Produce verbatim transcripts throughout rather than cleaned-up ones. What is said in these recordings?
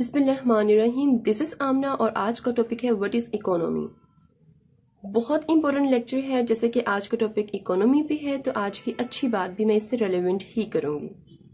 बिस्मिल्लाहिर्रहमानिर्रहीम। This is आमना और आज का टॉपिक है व्हाट इज इकोनॉमी। बहुत इंपॉर्टेंट लेक्चर है। जैसे कि आज का टॉपिक इकोनॉमी पे है तो आज की अच्छी बात भी मैं इससे रेलेवेंट ही करूंगी।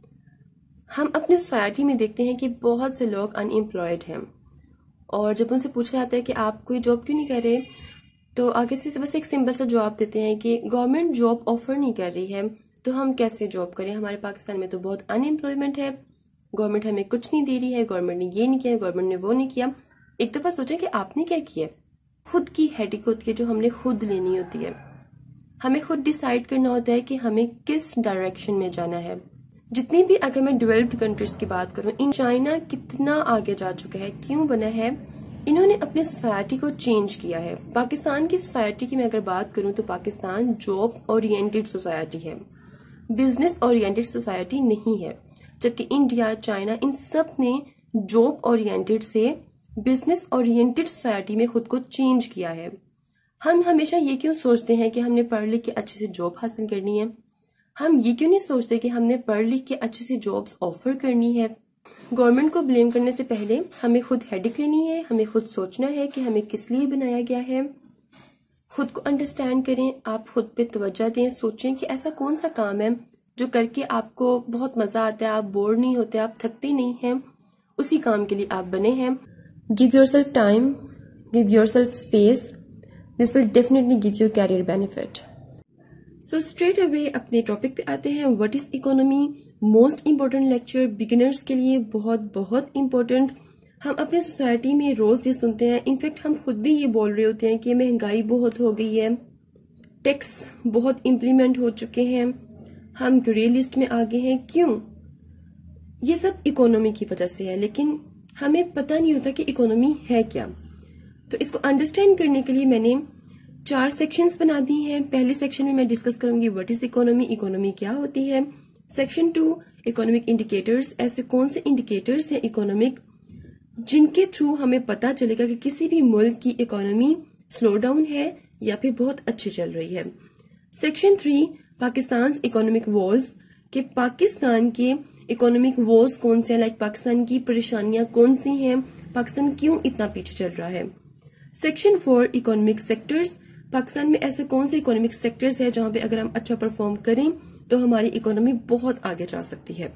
हम अपनी सोसाइटी में देखते हैं कि बहुत से लोग अनएम्प्लॉयड हैं और जब उनसे पूछा जाता है कि आप कोई जॉब क्यों नहीं कर रहे तो आगे से बस एक सिंपल सा जवाब देते हैं कि गवर्नमेंट जॉब ऑफर नहीं कर रही है तो हम कैसे जॉब करें, हमारे पाकिस्तान में तो बहुत अनएम्प्लॉयमेंट है, गवर्नमेंट हमें कुछ नहीं दे रही है, गवर्नमेंट ने ये नहीं किया, गवर्नमेंट ने वो नहीं किया। एक दफा सोचें कि आपने क्या किया। खुद की हेडेक होती है जो हमने खुद लेनी होती है। हमें खुद डिसाइड करना होता है कि हमें किस डायरेक्शन में जाना है। जितनी भी अगर मैं डेवलप्ड कंट्रीज की बात करूं, इन चाइना कितना आगे जा चुका है, क्यों बना है, इन्होंने अपनी सोसाइटी को चेंज किया है। पाकिस्तान की सोसाइटी की मैं अगर बात करूं तो पाकिस्तान जॉब ओरिएंटेड सोसाइटी है, बिजनेस ओरिएंटेड सोसाइटी नहीं है। जबकि इंडिया, चाइना, इन सब ने जॉब ओरिएंटेड से बिजनेस ओरिएंटेड सोसाइटी में खुद को चेंज किया है। हम हमेशा ये क्यों सोचते हैं कि हमने पढ़ लिख के अच्छे से जॉब हासिल करनी है, हम ये क्यों नहीं सोचते कि हमने पढ़ लिख के अच्छे से जॉब्स ऑफर करनी है। गवर्नमेंट को ब्लेम करने से पहले हमें खुद हेडेक लेनी है, हमें खुद सोचना है कि हमें किस लिए बनाया गया है। खुद को अंडरस्टैंड करें, आप खुद पे तवज्जो दें, सोचें कि ऐसा कौन सा काम है जो करके आपको बहुत मजा आता है, आप बोर नहीं होते, आप थकते नहीं हैं, उसी काम के लिए आप बने हैं। Give yourself time, give yourself space, this will definitely give you career benefit. So straight away अपने टॉपिक पे आते हैं, what is economy. Most important lecture beginners के लिए, बहुत बहुत इम्पोर्टेंट। हम अपनी सोसाइटी में रोज ये सुनते हैं, इनफैक्ट हम खुद भी ये बोल रहे होते हैं कि महंगाई बहुत हो गई है, टैक्स बहुत इम्प्लीमेंट हो चुके हैं, हम ग्रे लिस्ट में आगे हैं। क्यों? ये सब इकोनॉमी की वजह से है, लेकिन हमें पता नहीं होता कि इकोनॉमी है क्या। तो इसको अंडरस्टैंड करने के लिए मैंने चार सेक्शंस बना दी हैं। पहले सेक्शन में मैं डिस्कस करूंगी व्हाट इज इकोनॉमी, इकोनॉमी क्या होती है। सेक्शन टू, इकोनॉमिक इंडिकेटर्स, ऐसे कौन से इंडिकेटर्स हैं इकोनॉमिक जिनके थ्रू हमें पता चलेगा कि किसी भी मुल्क की इकोनॉमी स्लो डाउन है या फिर बहुत अच्छी चल रही है। Section three, Pakistan economic woes, के पाकिस्तान के इकोनॉमिक वॉज कौन से हैं, लाइक पाकिस्तान की परेशानियां कौन सी हैं, पाकिस्तान क्यों इतना पीछे चल रहा है। Section four, economic sectors, Pakistan में ऐसे कौन से इकोनॉमिक सेक्टर्स है जहां पे अगर हम अच्छा परफॉर्म करें तो हमारी इकोनॉमी बहुत आगे जा सकती है।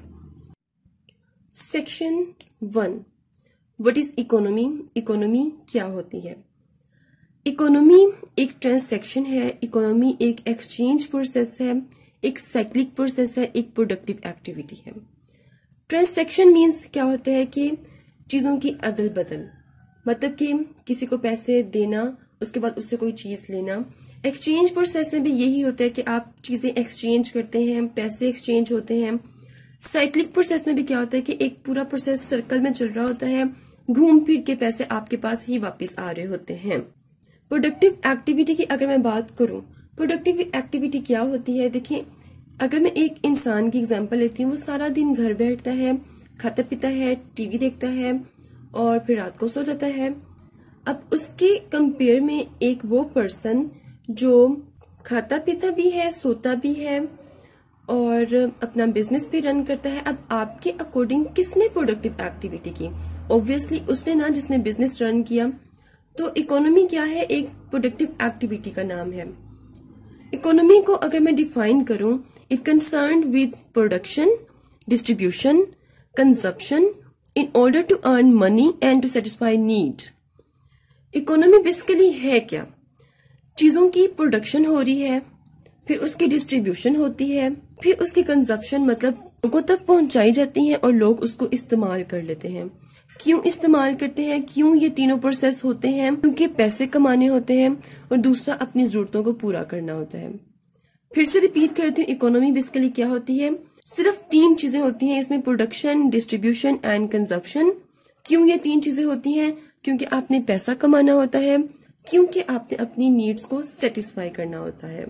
Section one, what is economy, economy क्या होती है। इकोनॉमी एक ट्रांसैक्शन है, इकोनॉमी एक एक्सचेंज प्रोसेस है, एक साइक्लिक प्रोसेस है, एक प्रोडक्टिव एक्टिविटी है। ट्रांसैक्शन मीन्स क्या होता है कि चीजों की अदल बदल, मतलब कि किसी को पैसे देना, उसके बाद उससे कोई चीज लेना। एक्सचेंज प्रोसेस में भी यही होता है कि आप चीजें एक्सचेंज करते हैं, पैसे एक्सचेंज होते हैं। साइक्लिक प्रोसेस में भी क्या होता है कि एक पूरा प्रोसेस सर्कल में चल रहा होता है, घूम फिर के पैसे आपके पास ही वापस आ रहे होते हैं। प्रोडक्टिव एक्टिविटी की अगर मैं बात करूं, प्रोडक्टिव एक्टिविटी क्या होती है। देखिए, अगर मैं एक इंसान की एग्जांपल लेती हूँ, वो सारा दिन घर बैठता है, खाता पीता है, टीवी देखता है और फिर रात को सो जाता है। अब उसके कंपेयर में एक वो पर्सन जो खाता पीता भी है, सोता भी है और अपना बिजनेस भी रन करता है। अब आपके अकॉर्डिंग किसने प्रोडक्टिव एक्टिविटी की? ऑब्वियसली उसने ना, जिसने बिजनेस रन किया। तो इकोनॉमी क्या है? एक प्रोडक्टिव एक्टिविटी का नाम है। इकोनॉमी को अगर मैं डिफाइन करूं, it concerned with production, distribution, consumption in order to earn money and to satisfy need. Economy basically है क्या? चीजों की प्रोडक्शन हो रही है, फिर उसकी डिस्ट्रीब्यूशन होती है, फिर उसकी कंजप्शन मतलब लोगों तक पहुंचाई जाती है और लोग उसको इस्तेमाल कर लेते हैं। क्यों इस्तेमाल करते हैं? क्यों ये तीनों प्रोसेस होते हैं? क्योंकि पैसे कमाने होते हैं और दूसरा अपनी जरूरतों को पूरा करना होता है। फिर से रिपीट करती हूँ, इकोनॉमी बेसिकली क्या होती है? सिर्फ तीन चीजें होती हैं इसमें, प्रोडक्शन, डिस्ट्रीब्यूशन एंड कंजप्शन। क्यों ये तीन चीजें होती हैं? क्योंकि आपने पैसा कमाना होता है, क्योंकि आपने अपनी नीड्स को सेटिस्फाई करना होता है।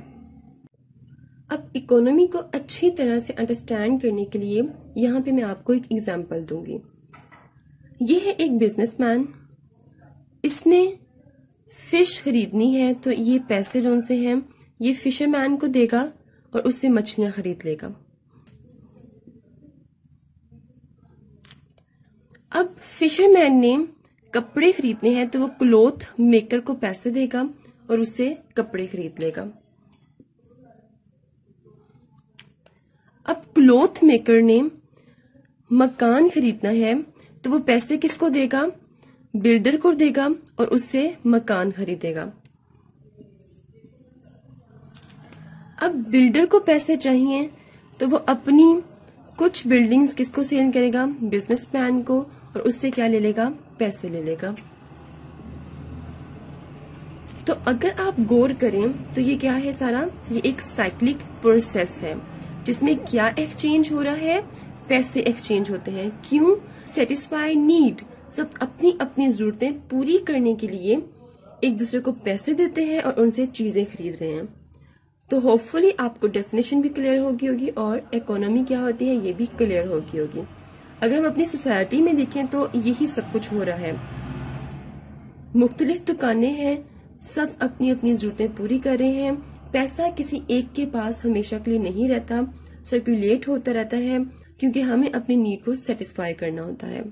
अब इकोनॉमी को अच्छी तरह से अंडरस्टैंड करने के लिए यहाँ पे मैं आपको एक एग्जांपल दूंगी। ये है एक बिजनेसमैन, इसने फिश खरीदनी है तो ये पैसे जो उनसे हैं ये फिशरमैन को देगा और उससे मछलियां खरीद लेगा। अब फिशरमैन ने कपड़े खरीदने हैं तो वो क्लॉथ मेकर को पैसे देगा और उससे कपड़े खरीद लेगा। अब क्लॉथ मेकर ने मकान खरीदना है तो वो पैसे किसको देगा? बिल्डर को देगा और उससे मकान खरीदेगा। अब बिल्डर को पैसे चाहिए तो वो अपनी कुछ बिल्डिंग्स किसको सेल करेगा? बिजनेसमैन को, और उससे क्या ले लेगा? पैसे ले लेगा। तो अगर आप गौर करें तो ये क्या है सारा? ये एक साइक्लिक प्रोसेस है जिसमें क्या एक्सचेंज हो रहा है? पैसे एक्सचेंज होते हैं। क्यों? सेटिस्फाई नीड, सब अपनी अपनी जरूरतें पूरी करने के लिए एक दूसरे को पैसे देते हैं और उनसे चीजें खरीद रहे हैं। तो होपफुली आपको डेफिनेशन भी क्लियर होगी होगी और इकोनॉमी क्या होती है ये भी क्लियर होगी होगी। अगर हम अपनी सोसाइटी में देखें तो यही सब कुछ हो रहा है। मुख्तलिफ दुकानें हैं, सब अपनी अपनी जरूरतें पूरी कर रहे हैं। पैसा किसी एक के पास हमेशा के लिए नहीं रहता, सर्कुलेट होता रहता है क्योंकि हमें अपनी नीड को सेटिस्फाई करना होता है।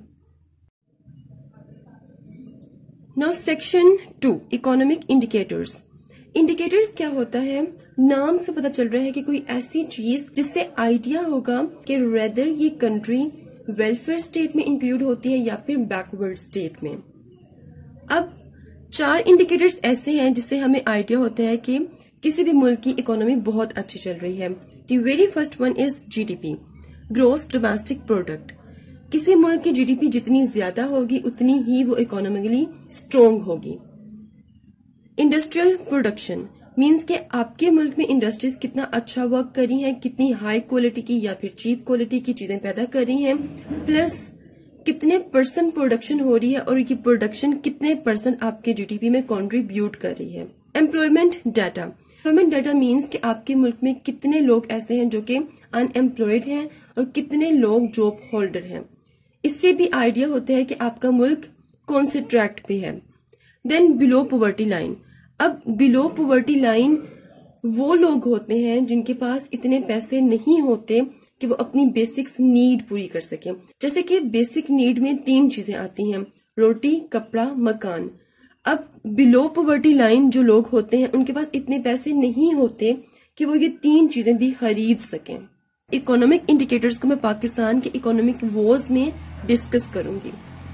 Now section two, economic indicators. Indicators क्या होता है? नाम से पता चल रहा है कि कोई ऐसी चीज जिससे आइडिया होगा कि रेदर ये कंट्री वेलफेयर स्टेट में इंक्लूड होती है या फिर बैकवर्ड स्टेट में। अब चार इंडिकेटर्स ऐसे हैं जिससे हमें आइडिया होता है कि किसी भी मुल्क की इकोनॉमी बहुत अच्छी चल रही है। The very first one is GDP, gross domestic product. किसी मुल्क की जीडीपी जितनी ज्यादा होगी उतनी ही वो इकोनॉमिकली स्ट्रोंग होगी। इंडस्ट्रियल प्रोडक्शन मींस के आपके मुल्क में इंडस्ट्रीज कितना अच्छा वर्क कर रही हैं, कितनी हाई क्वालिटी की या फिर चीप क्वालिटी की चीजें पैदा कर रही हैं, प्लस कितने परसेंट प्रोडक्शन हो रही है और ये प्रोडक्शन कितने परसेंट आपके जीडीपी में कंट्रीब्यूट कर रही है। Employment data, employment data means कि आपके मुल्क में कितने लोग ऐसे हैं जो कि अनएम्प्लॉयड हैं और कितने लोग जॉब होल्डर हैं। इससे भी आइडिया होता है कि आपका मुल्क कौन से ट्रैक पे है। Then below poverty line. अब बिलो पॉवर्टी लाइन वो लोग होते हैं जिनके पास इतने पैसे नहीं होते कि वो अपनी बेसिक्स नीड पूरी कर सके। जैसे कि बेसिक नीड में तीन चीजें आती हैं, रोटी, कपड़ा, मकान। अब बिलो पॉवर्टी लाइन जो लोग होते हैं उनके पास इतने पैसे नहीं होते कि वो ये तीन चीजें भी खरीद सकें। इकोनॉमिक इंडिकेटर्स को मैं पाकिस्तान के इकोनॉमिक वॉर्स में डिस्कस करूंगी।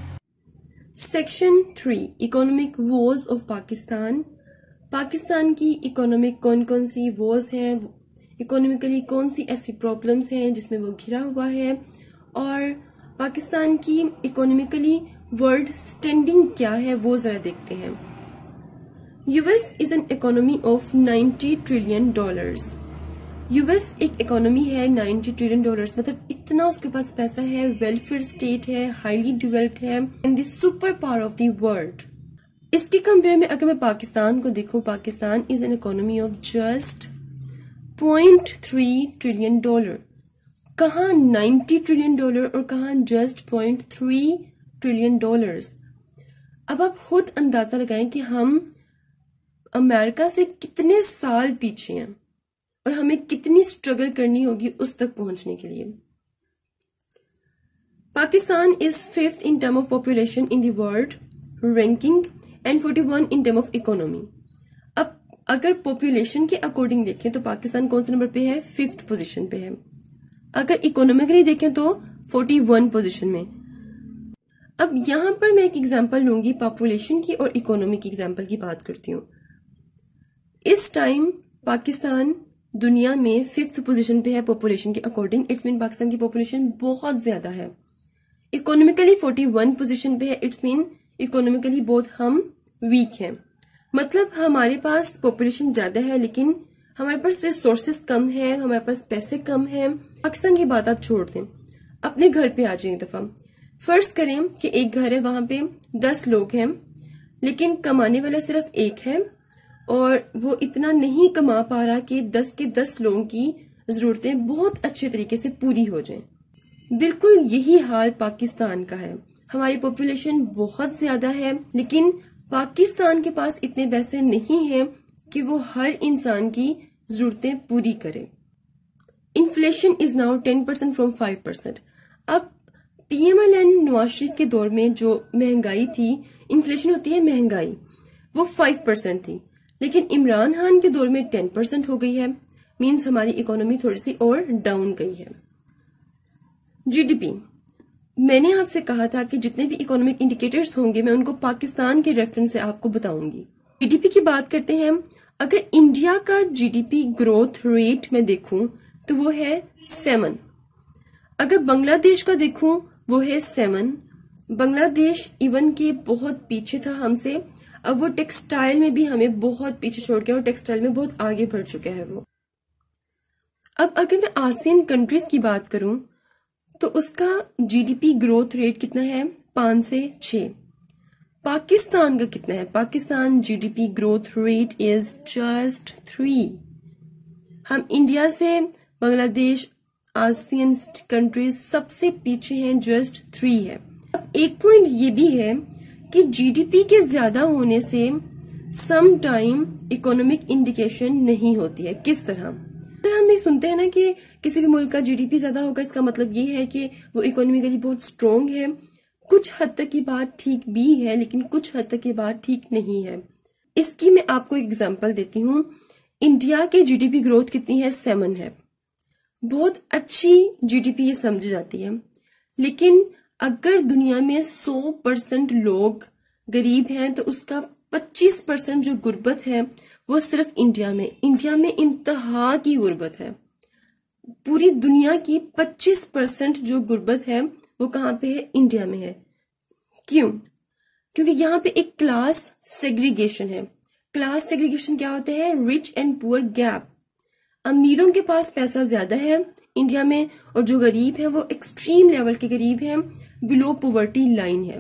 Section three, economic woes of Pakistan. Pakistan की इकोनॉमिक कौन कौन सी वॉर्स हैं, इकोनॉमिकली कौन सी ऐसी प्रॉब्लम्स हैं जिसमें वो घिरा हुआ है, और पाकिस्तान की इकोनॉमिकली वर्ल्ड स्टैंडिंग क्या है वो जरा देखते हैं। US is an economy of ninety trillion dollars. US एक इकोनॉमी है नाइन्टी ट्रिलियन डॉलर्स, मतलब इतना उसके पास पैसा है, वेलफेयर स्टेट है, हाईली डेवलप्ड है and the superpower of the world. इसके कंपेयर में अगर मैं पाकिस्तान को देखूं, Pakistan is an economy of just point three trillion dollar. कहाँ नाइन्टी ट्रिलियन डॉलर और कहाँ just point three trillion dollars. अब आप खुद अंदाजा लगाएं कि हम अमेरिका से कितने साल पीछे हैं और हमें कितनी स्ट्रगल करनी होगी उस तक पहुंचने के लिए। Pakistan is fifth in term of population in the world ranking and forty one in term of economy. अब अगर पॉपुलेशन के अकॉर्डिंग देखें तो पाकिस्तान कौन से नंबर पे है? फिफ्थ पोजीशन पे है। अगर इकोनॉमिकली देखें तो फोर्टी वन पोजीशन में। अब यहां पर मैं एक एग्जांपल लूंगी, पॉपुलेशन की और इकोनॉमी की एग्जांपल की बात करती हूँ। इस टाइम पाकिस्तान दुनिया में फिफ्थ पोजीशन पे है पॉपुलेशन के अकॉर्डिंग। इट्स मीन पाकिस्तान की पॉपुलेशन बहुत ज्यादा है। इकोनॉमिकली फोर्टी वन पोजीशन पे है। इट्स मीन इकोनॉमिकली बहुत हम वीक हैं। मतलब हमारे पास पॉपुलेशन ज्यादा है लेकिन हमारे पास रिसोर्सेस कम है, हमारे पास पैसे कम है। पाकिस्तान की बात आप छोड़ दें, अपने घर पे आ जाए एक दफा। फर्ज करें कि एक घर है, वहां पे दस लोग हैं लेकिन कमाने वाला सिर्फ एक है और वो इतना नहीं कमा पा रहा कि दस के दस लोगों की जरूरतें बहुत अच्छे तरीके से पूरी हो जाएं। बिल्कुल यही हाल पाकिस्तान का है। हमारी पॉपुलेशन बहुत ज्यादा है लेकिन पाकिस्तान के पास इतने पैसे नहीं हैं कि वो हर इंसान की जरूरतें पूरी करे। Inflation is now ten percent from five percent. अब पीएमएलएन नवाज शरीफ के दौर में जो महंगाई थी, इन्फ्लेशन होती है महंगाई, वो फाइव परसेंट थी, लेकिन इमरान खान के दौर में टेन परसेंट हो गई है। मीन्स हमारी इकोनॉमी थोड़ी सी और डाउन गई है। जीडीपी, मैंने आपसे कहा था कि जितने भी इकोनॉमिक इंडिकेटर्स होंगे मैं उनको पाकिस्तान के रेफरेंस से आपको बताऊंगी। जीडीपी की बात करते हैं हम। अगर इंडिया का जीडीपी ग्रोथ रेट मैं देखूं तो वो है सेवन। अगर बांग्लादेश का देखूं वो है सेवन। बांग्लादेश इवन के बहुत पीछे था हमसे, अब वो टेक्सटाइल में भी हमें बहुत पीछे छोड़ गया और टेक्सटाइल में बहुत आगे बढ़ चुका है वो। अब अगर मैं आसियान कंट्रीज की बात करूं तो उसका जीडीपी ग्रोथ रेट कितना है, पांच से छह। पाकिस्तान का कितना है, Pakistan GDP growth rate is just three. हम इंडिया से बांग्लादेश आसियान कंट्रीज सबसे पीछे हैं, जस्ट थ्री है। अब एक पॉइंट ये भी है कि जीडीपी के ज्यादा होने से सम टाइम इकोनॉमिक इंडिकेशन नहीं होती है। किस तरह? अगर हम ये सुनते हैं ना कि किसी भी मुल्क का जीडीपी ज्यादा होगा, इसका मतलब ये है कि वो इकोनॉमिकली बहुत स्ट्रोंग है। कुछ हद तक की बात ठीक भी है, लेकिन कुछ हद तक की बात ठीक नहीं है। इसकी मैं आपको एक एग्जांपल देती हूँ। इंडिया के जीडीपी ग्रोथ कितनी है, सेवन है। बहुत अच्छी जीडीपी ये समझी जाती है, लेकिन अगर दुनिया में सौ परसेंट लोग गरीब हैं तो उसका पच्चीस परसेंट जो गुर्बत है वो सिर्फ इंडिया में इंडिया में इंतहा की गुर्बत है। पूरी दुनिया की पच्चीस परसेंट जो गुर्बत है वो कहाँ पे है, इंडिया में है। क्यों? क्योंकि यहाँ पे एक क्लास सेग्रीगेशन है। क्लास सेग्रीगेशन क्या होते हैं, रिच एंड पुअर गैप। अमीरों के पास पैसा ज्यादा है इंडिया में और जो गरीब है वो एक्सट्रीम लेवल के गरीब हैं, बिलो पॉवर्टी लाइन है।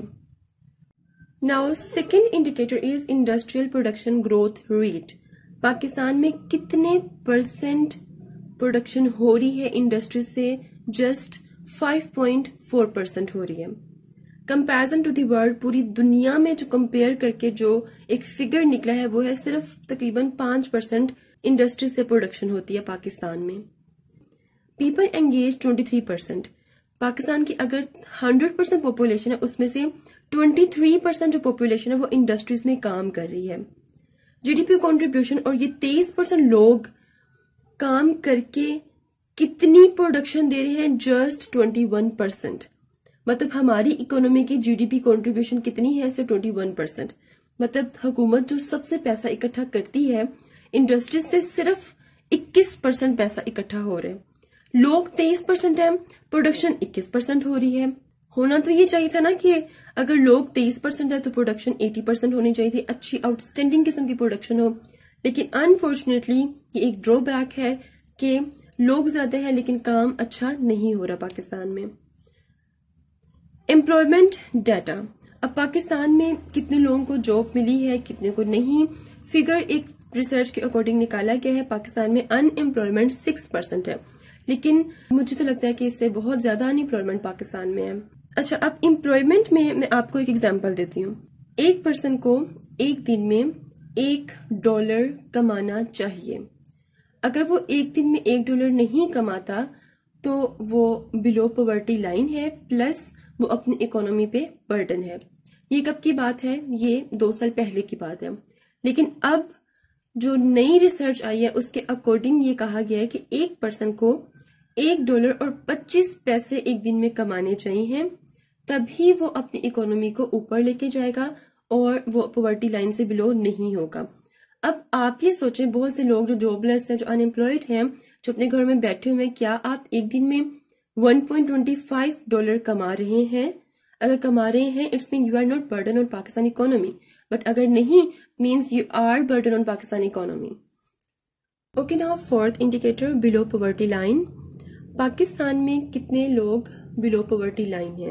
Now second indicator is industrial production growth rate. Pakistan में कितने परसेंट प्रोडक्शन हो रही है इंडस्ट्री से, just five point four percent हो रही है। कंपैरिजन टू द वर्ल्ड, पूरी दुनिया में जो कंपेयर करके जो एक फिगर निकला है वो है सिर्फ तकरीबन पांच परसेंट इंडस्ट्री से प्रोडक्शन होती है पाकिस्तान में। People engage twenty three percent. Pakistan की अगर हंड्रेड परसेंट पॉपुलेशन है उसमें से ट्वेंटी थ्री परसेंट जो पॉपुलेशन है वो इंडस्ट्रीज में काम कर रही है। जीडीपी कंट्रीब्यूशन, और ये तेईस परसेंट लोग काम करके कितनी प्रोडक्शन दे रहे हैं, जस्ट ट्वेंटी वन परसेंट। मतलब हमारी इकोनॉमी की जीडीपी कंट्रीब्यूशन कितनी है, सिर्फ ट्वेंटी वन परसेंट। मतलब हुकूमत जो सबसे पैसा इकट्ठा करती है इंडस्ट्रीज से, सिर्फ इक्कीस परसेंट पैसा इकट्ठा हो रहा है। लोग तेईस परसेंट है, प्रोडक्शन इक्कीस परसेंट हो रही है। होना तो ये चाहिए था ना कि अगर लोग तेईस परसेंट है तो प्रोडक्शन अस्सी परसेंट होनी चाहिए थी, अच्छी आउटस्टैंडिंग किस्म की प्रोडक्शन हो। लेकिन अनफॉर्चुनेटली ये एक ड्रॉबैक है कि लोग ज्यादा है लेकिन काम अच्छा नहीं हो रहा पाकिस्तान में। एम्प्लॉयमेंट डाटा, अब पाकिस्तान में कितने लोगों को जॉब मिली है, कितने को नहीं, फिगर एक रिसर्च के अकॉर्डिंग निकाला गया है। पाकिस्तान में अनएम्प्लॉयमेंट सिक्स परसेंट है, लेकिन मुझे तो लगता है कि इससे बहुत ज्यादा अनएम्प्लॉयमेंट पाकिस्तान में है। अच्छा, अब एम्प्लॉयमेंट में मैं आपको एक एग्जांपल देती हूँ। एक पर्सन को एक दिन में एक डॉलर कमाना चाहिए। अगर वो एक दिन में एक डॉलर नहीं कमाता तो वो बिलो पॉवर्टी लाइन है, प्लस वो अपनी इकोनॉमी पे बर्डन है। ये कब की बात है, ये दो साल पहले की बात है। लेकिन अब जो नई रिसर्च आई है उसके अकॉर्डिंग ये कहा गया है कि एक पर्सन को एक डॉलर और पच्चीस पैसे एक दिन में कमाने चाहिए, तभी वो अपनी इकोनॉमी को ऊपर लेके जाएगा और वो पॉवर्टी लाइन से बिलो नहीं होगा। अब आप ये सोचें, बहुत से लोग जो जॉबलेस हैं, जो अनएम्प्लॉयड हैं, जो अपने घर में बैठे हुए हैं, क्या आप एक दिन में one point two five dollar कमा रहे हैं? अगर कमा रहे हैं, it's mean you are not burden on Pakistan economy, but अगर नहीं, means you are burden on Pakistan economy. Okay, now fourth indicator, below poverty line. Pakistan में कितने लोग बिलो पॉवर्टी लाइन हैं?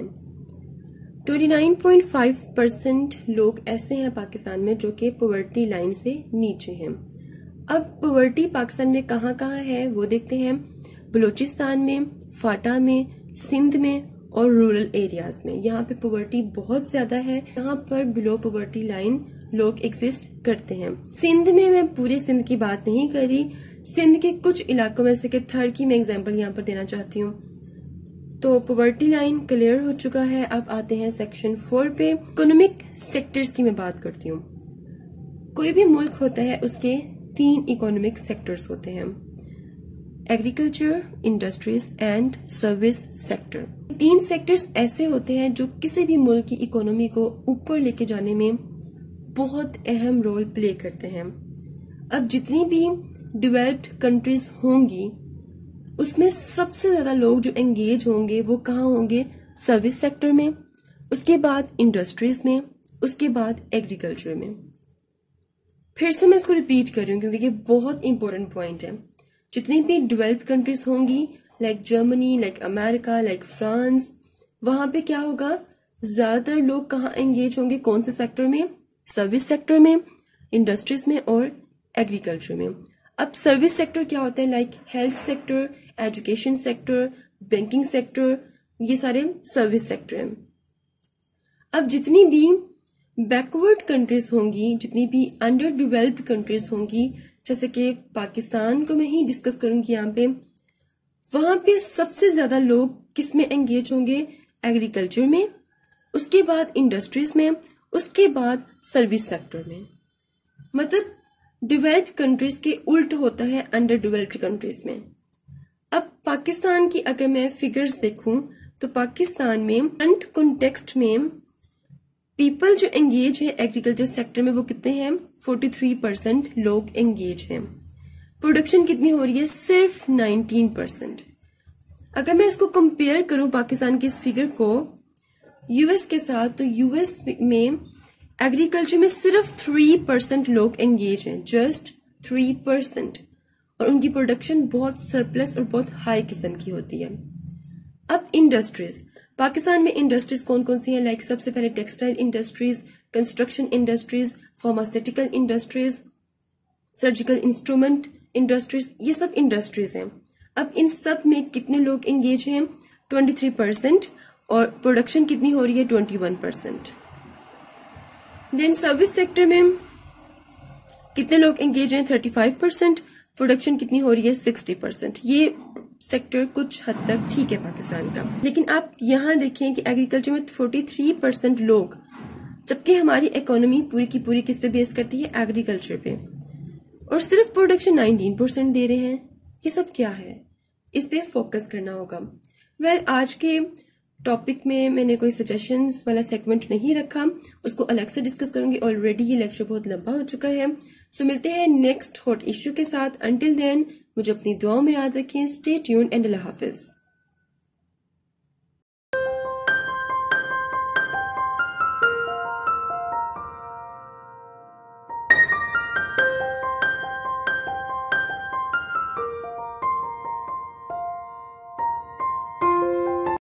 उनतीस पॉइंट फाइव परसेंट लोग ऐसे हैं पाकिस्तान में जो कि पॉवर्टी लाइन से नीचे हैं। अब पॉवर्टी पाकिस्तान में कहाँ कहाँ है वो देखते हैं। बलूचिस्तान में, फाटा में, सिंध में और रूरल एरियाज में। यहाँ पे पॉवर्टी बहुत ज्यादा है, यहाँ पर बिलो पॉवर्टी लाइन लोग एग्जिस्ट करते हैं। सिंध में मैं पूरे सिंध की बात नहीं कर रही, सिंध के कुछ इलाकों में से कि थर की मैं एग्जांपल यहाँ पर देना चाहती हूँ। तो पॉवर्टी लाइन क्लियर हो चुका है। अब आते हैं सेक्शन फोर पे। इकोनॉमिक सेक्टर्स की मैं बात करती हूँ। कोई भी मुल्क होता है उसके तीन इकोनॉमिक सेक्टर्स होते हैं, agriculture, industries and service sector. तीन सेक्टर्स ऐसे होते हैं जो किसी भी मुल्क की इकोनॉमी को ऊपर लेके जाने में बहुत अहम रोल प्ले करते हैं। अब जितनी भी डेवलप्ड कंट्रीज होंगी उसमें सबसे ज्यादा लोग जो एंगेज होंगे वो कहाँ होंगे, सर्विस सेक्टर में, उसके बाद इंडस्ट्रीज में, उसके बाद एग्रीकल्चर में। फिर से मैं इसको रिपीट कर रही हूँ क्योंकि ये बहुत इंपॉर्टेंट पॉइंट है। जितनी भी डेवलप्ड कंट्रीज होंगी like Germany, like America, like France, वहां पे क्या होगा, ज्यादातर लोग कहाँ एंगेज होंगे, कौन से सेक्टर में, सर्विस सेक्टर में, इंडस्ट्रीज में और एग्रीकल्चर में। अब सर्विस सेक्टर क्या होता है, like health sector, education sector, banking sector, ये सारे सर्विस सेक्टर हैं। अब जितनी भी बैकवर्ड कंट्रीज होंगी, जितनी भी अंडर डेवलप्ड कंट्रीज होंगी, जैसे कि पाकिस्तान को मैं ही डिस्कस करूंगी यहाँ पे, वहां पे सबसे ज्यादा लोग किस में एंगेज होंगे, एग्रीकल्चर में, उसके बाद इंडस्ट्रीज में, उसके बाद सर्विस सेक्टर में। मतलब डेवलप्ड कंट्रीज के उल्ट होता है अंडर डेवलप्ड कंट्रीज में। अब पाकिस्तान की अगर मैं फिगर्स देखूं तो पाकिस्तान में करंट कॉन्टेक्स्ट में पीपल जो एंगेज है एग्रीकल्चर सेक्टर में वो कितने हैं, तैंतालीस परसेंट लोग एंगेज हैं। प्रोडक्शन कितनी हो रही है, सिर्फ उन्नीस परसेंट। अगर मैं इसको कंपेयर करूं पाकिस्तान की इस फिगर को यूएस के साथ, तो यूएस में एग्रीकल्चर में सिर्फ थ्री परसेंट लोग एंगेज हैं, जस्ट थ्री परसेंट, और उनकी प्रोडक्शन बहुत सरप्लस और बहुत हाई किस्म की होती है। अब इंडस्ट्रीज, पाकिस्तान में इंडस्ट्रीज कौन कौन सी हैं, लाइक सबसे पहले textile industries, construction industries, pharmaceutical industries, surgical instrument industries, ये सब इंडस्ट्रीज हैं। अब इन सब में कितने लोग एंगेज हैं, तेईस परसेंट, और प्रोडक्शन कितनी हो रही है, इक्कीस परसेंट। देन सर्विस सेक्टर में कितने लोग एंगेज हैं, पैंतीस परसेंट, प्रोडक्शन कितनी हो रही है, साठ परसेंट। ये सेक्टर कुछ हद तक ठीक है पाकिस्तान का, लेकिन आप यहाँ देखें कि एग्रीकल्चर में तैंतालीस परसेंट लोग, जबकि हमारी इकोनॉमी पूरी की पूरी किस पे बेस करती है, एग्रीकल्चर पे, और सिर्फ प्रोडक्शन उन्नीस परसेंट दे रहे हैं। ये सब क्या है, इस पे फोकस करना होगा। वेल well, आज के टॉपिक में मैंने कोई सजेशंस वाला सेगमेंट नहीं रखा, उसको अलग से डिस्कस करूंगी। ऑलरेडी ये लेक्चर बहुत लंबा हो चुका है। सो मिलते हैं नेक्स्ट हॉट इश्यू के साथ। अंटिल देन मुझे अपनी दुआओं में याद रखें। स्टे ट्यून्ड एंड अल्लाह हाफिज।